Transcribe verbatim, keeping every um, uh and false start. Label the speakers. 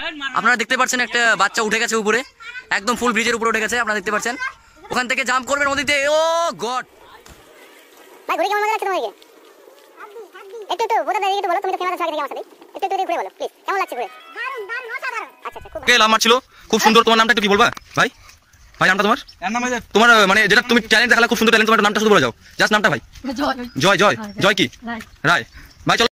Speaker 1: আপনারা দেখতে পাচ্ছেন একটা বাচ্চা উঠে গেছে উপরে, একদম ফুল ব্রিজের উপরে উঠে গেছে, আপনারা দেখতে পাচ্ছেন। ওখান থেকে জাম্প করবেন নদীতে। ও গড
Speaker 2: ভাই ঘুরে কেমন মজা লাগছে তোমাকে? একটু একটু বোঝা যায়, একটু বলো, তুমি তো ক্যামেরা ছাড়া আমার সাথে একটু একটু ঘুরে বলো প্লিজ, কেমন লাগছে ঘুরে? দারুণ দারুণ অসাধারণ। আচ্ছা আচ্ছা, খুব
Speaker 3: কে লাভ মারছিল, খুব সুন্দর। তোমার নামটা একটু কি বলবা ভাই? ভাই নামটা তোমার? তোমার মানে যেটা তুমি ট্যালেন্ট দেখালা, খুব সুন্দর ট্যালেন্ট, তোমার নামটা শুধু বলে যাও, জাস্ট নামটা ভাই। জয় জয় জয় কি রায়। ভাই চলো।